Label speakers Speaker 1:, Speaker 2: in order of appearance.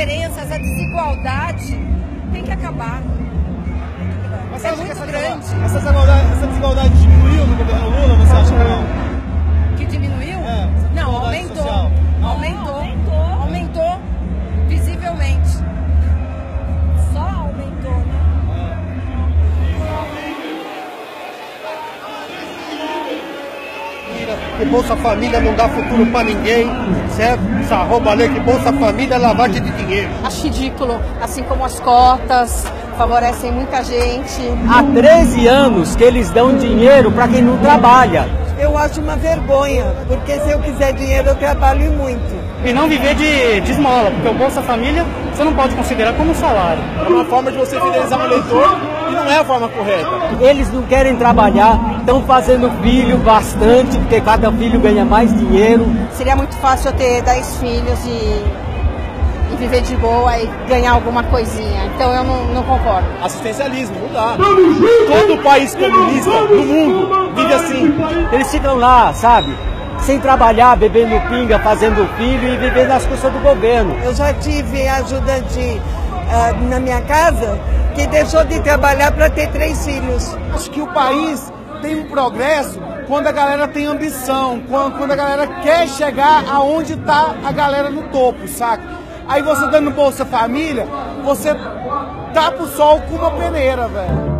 Speaker 1: diferenças, a desigualdade tem que acabar.
Speaker 2: Mas
Speaker 1: é muito grande.
Speaker 2: Essa desigualdade diminuiu no governo Lula, você acha que não?
Speaker 1: Que diminuiu? Não, aumentou.
Speaker 2: Social.
Speaker 1: Aumentou visivelmente. Só aumentou, né?
Speaker 3: Que Bolsa Família não dá futuro pra ninguém, certo? Essa rouba lei que Bolsa Família é lavagem de dinheiro.
Speaker 1: Acho ridículo, assim como as cotas favorecem muita gente.
Speaker 4: Há 13 anos que eles dão dinheiro para quem não trabalha.
Speaker 5: Eu acho uma vergonha, porque se eu quiser dinheiro eu trabalho muito.
Speaker 6: E não viver de esmola, porque o Bolsa Família você não pode considerar como salário.
Speaker 2: É uma forma de você fidelizar um eleitor e não é a forma correta.
Speaker 4: Eles não querem trabalhar, estão fazendo filho bastante, porque cada filho ganha mais dinheiro.
Speaker 1: Seria muito fácil eu ter 10 filhos e viver de boa e ganhar alguma coisinha. Então eu não concordo.
Speaker 2: Assistencialismo, não dá. Todo país comunista do mundo vive assim.
Speaker 4: Eles ficam lá, sabe? Sem trabalhar, bebendo pinga, fazendo filho e vivendo às custas do governo.
Speaker 5: Eu já tive ajuda na minha casa que deixou de trabalhar para ter 3 filhos.
Speaker 2: Acho que o país tem um progresso quando a galera tem ambição, quando a galera quer chegar aonde está a galera no topo, saca? Aí você dando Bolsa Família, você tapa o sol com uma peneira, velho.